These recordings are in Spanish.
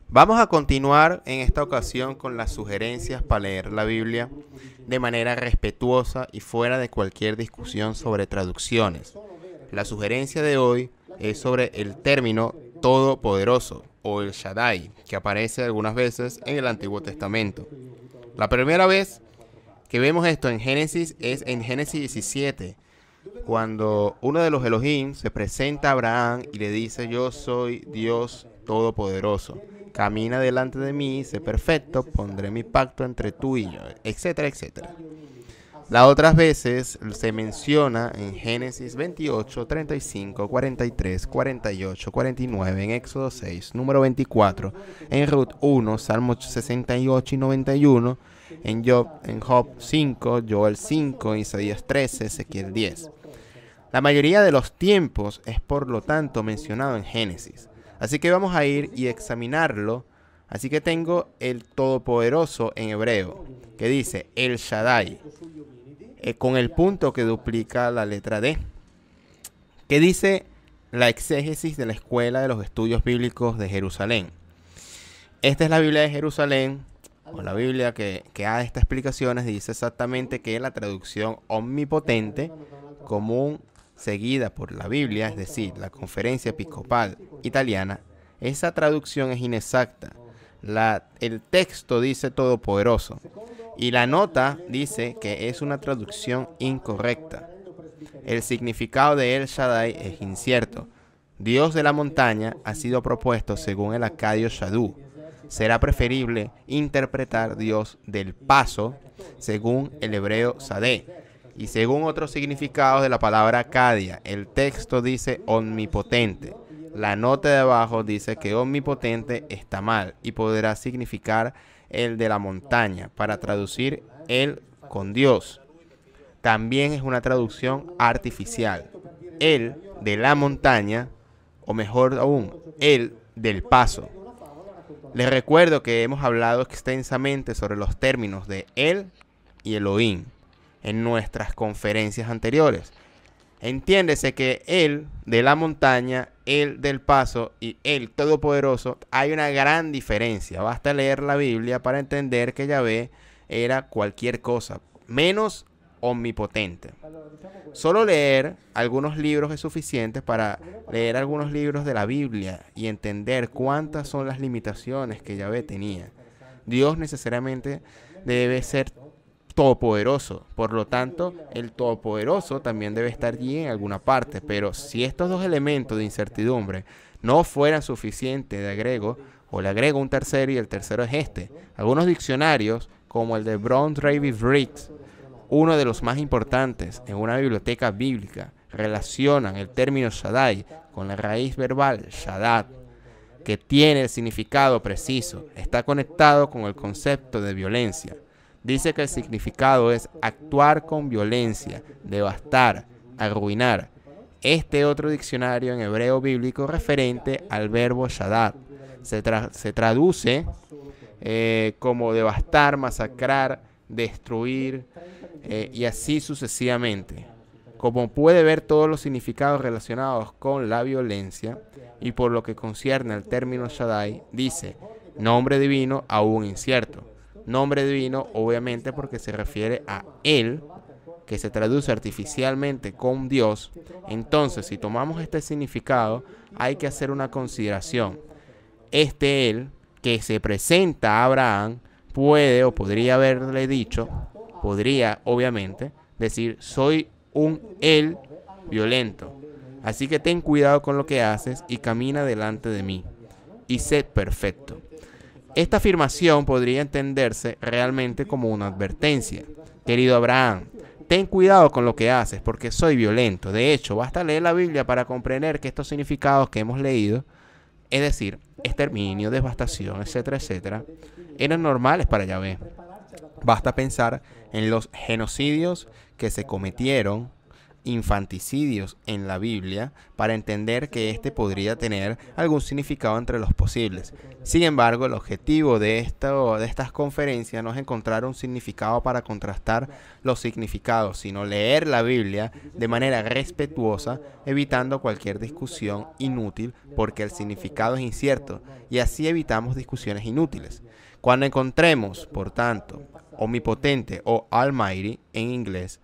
Vamos a continuar en esta ocasión con las sugerencias para leer la Biblia de manera respetuosa y fuera de cualquier discusión sobre traducciones. La sugerencia de hoy es sobre el término todopoderoso o el Shaddai, que aparece algunas veces en el Antiguo Testamento. La primera vez que vemos esto en Génesis es en Génesis 17, cuando uno de los Elohim se presenta a Abraham y le dice: yo soy Dios todopoderoso, camina delante de mí, sé perfecto, pondré mi pacto entre tú y yo, etcétera, etcétera. Las otras veces se menciona en Génesis 28, 35, 43, 48, 49, en Éxodo 6, número 24, en Ruth 1, Salmos 68 y 91, en Job 5, Joel 5, Isaías 13, Ezequiel 10. La mayoría de los tiempos es por lo tanto mencionado en Génesis. Así que vamos a ir y examinarlo. Así que tengo el Todopoderoso en hebreo, que dice el Shaddai, con el punto que duplica la letra D. ¿Qué dice la exégesis de la Escuela de los Estudios Bíblicos de Jerusalén? Esta es la Biblia de Jerusalén, o la Biblia que da estas explicaciones. Dice exactamente que la traducción omnipotente común seguida por la Biblia, es decir, la Conferencia Episcopal Italiana, esa traducción es inexacta. El texto dice todopoderoso y la nota dice que es una traducción incorrecta. El significado de El Shaddai es incierto. Dios de la montaña ha sido propuesto según el acadio Shadu. Será preferible interpretar Dios del paso según el hebreo Sadeh. Y según otros significados de la palabra Acadia, el texto dice omnipotente. La nota de abajo dice que omnipotente está mal y podrá significar el de la montaña para traducir el con Dios. También es una traducción artificial. El de la montaña, o mejor aún, el del paso. Les recuerdo que hemos hablado extensamente sobre los términos de él y Elohim en nuestras conferencias anteriores. Entiéndese que él de la montaña, él del paso y él todopoderoso, hay una gran diferencia. Basta leer la Biblia para entender que Yahvé era cualquier cosa, menos omnipotente. Solo leer algunos libros es suficiente para leer algunos libros de la Biblia y entender cuántas son las limitaciones que Yahvé tenía. Dios necesariamente debe ser todopoderoso, por lo tanto el todopoderoso también debe estar allí en alguna parte, pero si estos dos elementos de incertidumbre no fueran suficientes, le agrego un tercero y el tercero es este. Algunos diccionarios como el de Brown Travis Briggs, uno de los más importantes en una biblioteca bíblica, relacionan el término Shaddai con la raíz verbal Shaddad, que tiene el significado preciso, está conectado con el concepto de violencia. Dice que el significado es actuar con violencia, devastar, arruinar. Este otro diccionario en hebreo bíblico referente al verbo Shaddad se traduce como devastar, masacrar, destruir y así sucesivamente. Como puede ver, todos los significados relacionados con la violencia y por lo que concierne al término Shaddai, dice nombre divino aún incierto. Nombre divino, obviamente, porque se refiere a él, que se traduce artificialmente con Dios. Entonces, si tomamos este significado, hay que hacer una consideración. Este él, que se presenta a Abraham, puede o podría haberle dicho, podría, obviamente, decir: soy un él violento. Así que ten cuidado con lo que haces y camina delante de mí. Y sé perfecto. Esta afirmación podría entenderse realmente como una advertencia. Querido Abraham, ten cuidado con lo que haces porque soy violento. De hecho, basta leer la Biblia para comprender que estos significados que hemos leído, es decir, exterminio, devastación, etcétera, etcétera, eran normales para Yahvé. Basta pensar en los genocidios que se cometieron infanticidios en la Biblia para entender que este podría tener algún significado entre los posibles. Sin embargo, el objetivo de estas conferencias no es encontrar un significado para contrastar los significados, sino leer la Biblia de manera respetuosa, evitando cualquier discusión inútil porque el significado es incierto y así evitamos discusiones inútiles. Cuando encontremos, por tanto, omnipotente o almighty en inglés,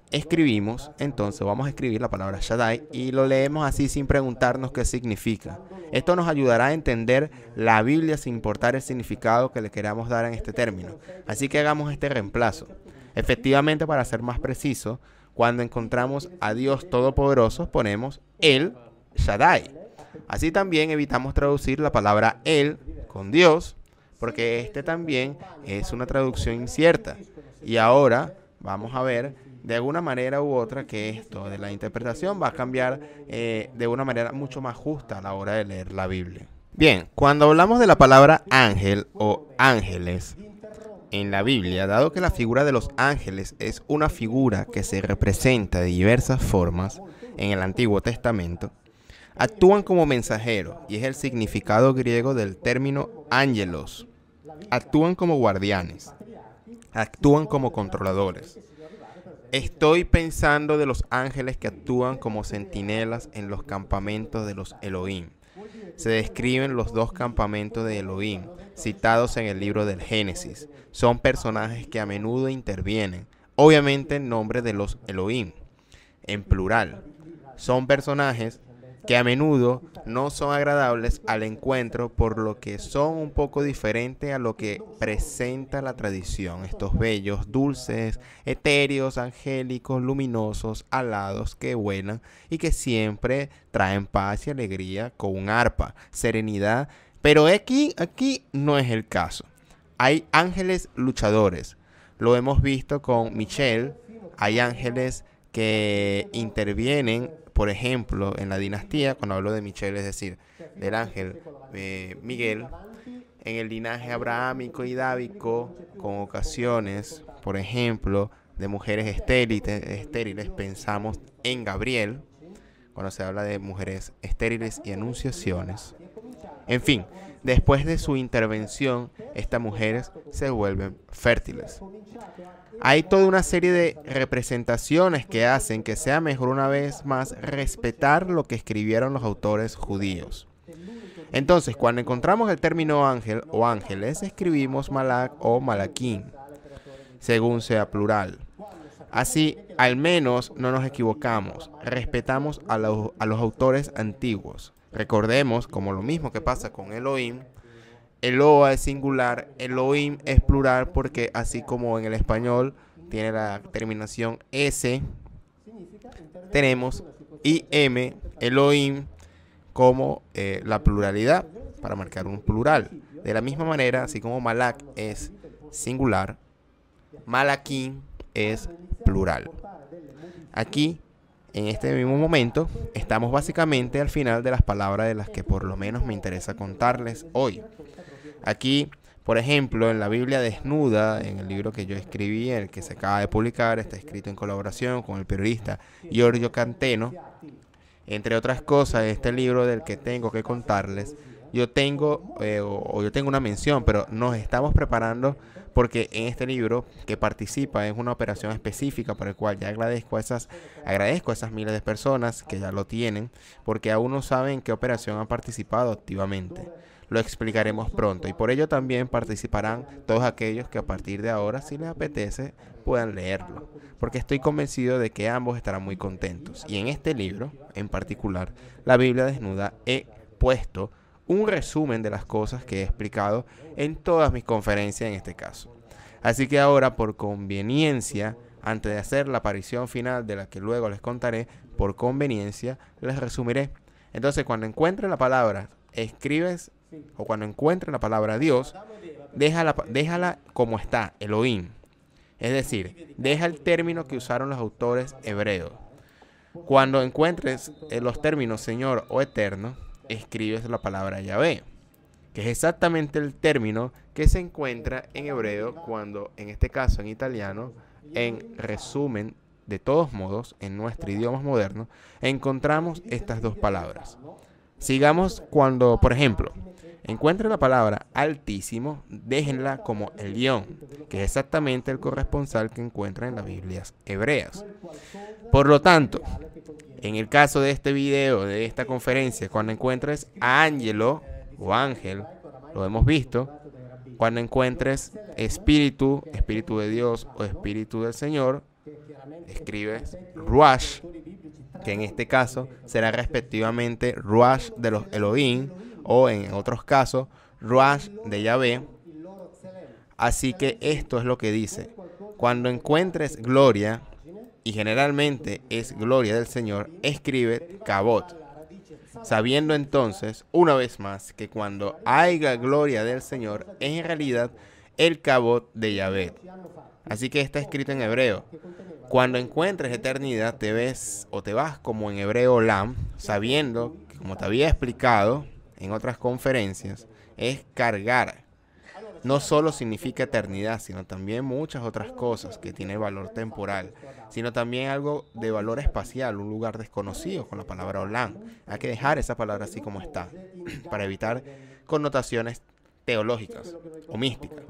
entonces vamos a escribir la palabra Shaddai y lo leemos así sin preguntarnos qué significa. Esto nos ayudará a entender la Biblia sin importar el significado que le queramos dar en este término. Así que hagamos este reemplazo. Efectivamente, para ser más preciso, cuando encontramos a Dios Todopoderoso ponemos El Shaddai. Así también evitamos traducir la palabra El con Dios, porque este también es una traducción incierta. Y ahora vamos a ver de alguna manera u otra que esto de la interpretación va a cambiar de una manera mucho más justa a la hora de leer la Biblia. Bien, cuando hablamos de la palabra ángel o ángeles en la Biblia, dado que la figura de los ángeles es una figura que se representa de diversas formas en el Antiguo Testamento, actúan como mensajeros y es el significado griego del término ángelos. Actúan como guardianes, actúan como controladores. Estoy pensando de los ángeles que actúan como centinelas en los campamentos de los Elohim. Se describen los dos campamentos de Elohim, citados en el libro del Génesis. Son personajes que a menudo intervienen, obviamente en nombre de los Elohim, en plural. Son personajes que a menudo no son agradables al encuentro, por lo que son un poco diferentes a lo que presenta la tradición. Estos bellos, dulces, etéreos, angélicos, luminosos, alados, que vuelan y que siempre traen paz y alegría con un arpa, serenidad. Pero aquí no es el caso. Hay ángeles luchadores. Lo hemos visto con Michelle. Hay ángeles que intervienen, por ejemplo, en la dinastía. Cuando hablo de Michelle, es decir, del ángel Miguel, en el linaje abrahámico y dávico, con ocasiones, por ejemplo, de mujeres estériles, pensamos en Gabriel, cuando se habla de mujeres estériles y anunciaciones. En fin, después de su intervención, estas mujeres se vuelven fértiles. Hay toda una serie de representaciones que hacen que sea mejor una vez más respetar lo que escribieron los autores judíos. Entonces, cuando encontramos el término ángel o ángeles, escribimos malak o malaquín, según sea plural. Así, al menos no nos equivocamos, respetamos a los autores antiguos. Recordemos, como lo mismo que pasa con Elohim, Eloa es singular, Elohim es plural, porque así como en el español tiene la terminación S, tenemos IM, Elohim, como la pluralidad, para marcar un plural. De la misma manera, así como Malak es singular, Malaquín es plural. Aquí, en este mismo momento, estamos básicamente al final de las palabras de las que por lo menos me interesa contarles hoy. Aquí, por ejemplo, en la Biblia Desnuda, en el libro que yo escribí, el que se acaba de publicar, está escrito en colaboración con el periodista Giorgio Canteno. Entre otras cosas, este libro del que tengo que contarles, yo tengo una mención, pero nos estamos preparando porque en este libro que participa es una operación específica para el cual ya agradezco a esas miles de personas que ya lo tienen, porque aún no saben en qué operación han participado activamente. Lo explicaremos pronto y por ello también participarán todos aquellos que a partir de ahora, si les apetece, puedan leerlo, porque estoy convencido de que ambos estarán muy contentos. Y en este libro, en particular, la Biblia Desnuda, he puesto un resumen de las cosas que he explicado en todas mis conferencias en este caso. Así que ahora, por conveniencia, antes de hacer la aparición final de la que luego les contaré, por conveniencia, les resumiré. Entonces, cuando encuentres la palabra escribes, o cuando encuentres la palabra Dios, déjala como está, Elohim. Es decir, deja el término que usaron los autores hebreos. Cuando encuentres los términos Señor o Eterno, escribes la palabra Yahvé, que es exactamente el término que se encuentra en hebreo cuando, en este caso en italiano, en resumen de todos modos, en nuestro idioma moderno, encontramos estas dos palabras. Sigamos cuando, por ejemplo, encuentre la palabra altísimo, déjenla como el Elión, que es exactamente el corresponsal que encuentra en las Biblias hebreas. Por lo tanto, en el caso de este video, de esta conferencia, cuando encuentres a ángelo o ángel, lo hemos visto, cuando encuentres espíritu, espíritu de Dios o espíritu del Señor, escribes Ruach, que en este caso será respectivamente Ruach de los Elohim o en otros casos Ruach de Yahvé. Así que esto es lo que dice: cuando encuentres gloria, y generalmente es gloria del Señor, escribe Kabot, sabiendo entonces, una vez más, que cuando haya gloria del Señor, es en realidad el Kabot de Yahvé. Así que está escrito en hebreo. Cuando encuentres eternidad, te ves o te vas como en hebreo Olam, sabiendo que, como te había explicado en otras conferencias, es cargar. No solo significa eternidad, sino también muchas otras cosas que tienen valor temporal, sino también algo de valor espacial, un lugar desconocido con la palabra Olam. Hay que dejar esa palabra así como está, para evitar connotaciones teológicas o místicas.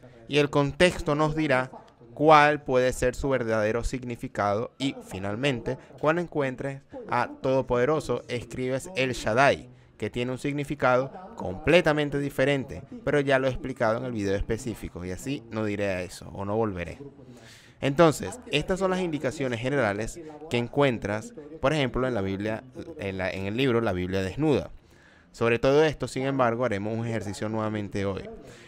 Y el contexto nos dirá cuál puede ser su verdadero significado. Y finalmente, cuando encuentres a Todopoderoso, escribes El Shaddai, que tiene un significado completamente diferente, pero ya lo he explicado en el video específico y así no diré a eso o no volveré. Entonces, estas son las indicaciones generales que encuentras, por ejemplo, en la Biblia, en el libro La Biblia Desnuda. Sobre todo esto, sin embargo, haremos un ejercicio nuevamente hoy.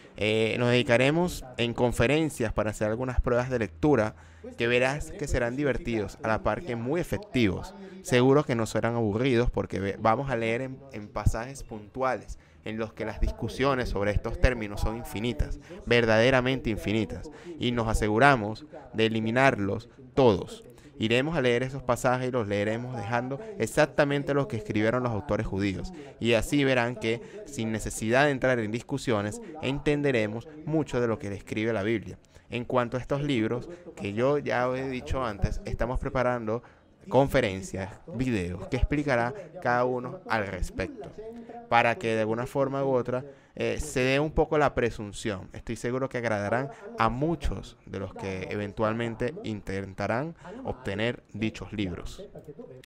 Nos dedicaremos en conferencias para hacer algunas pruebas de lectura que verás que serán divertidos, a la par que muy efectivos. Seguro que no serán aburridos porque vamos a leer en pasajes puntuales en los que las discusiones sobre estos términos son infinitas, verdaderamente infinitas, y nos aseguramos de eliminarlos todos. Iremos a leer esos pasajes y los leeremos dejando exactamente lo que escribieron los autores judíos. Y así verán que, sin necesidad de entrar en discusiones, entenderemos mucho de lo que escribe la Biblia. En cuanto a estos libros, que yo ya he dicho antes, estamos preparando conferencias, videos, que explicará cada uno al respecto, para que de alguna forma u otra se dé un poco la presunción. Estoy seguro que agradarán a muchos de los que eventualmente intentarán obtener dichos libros.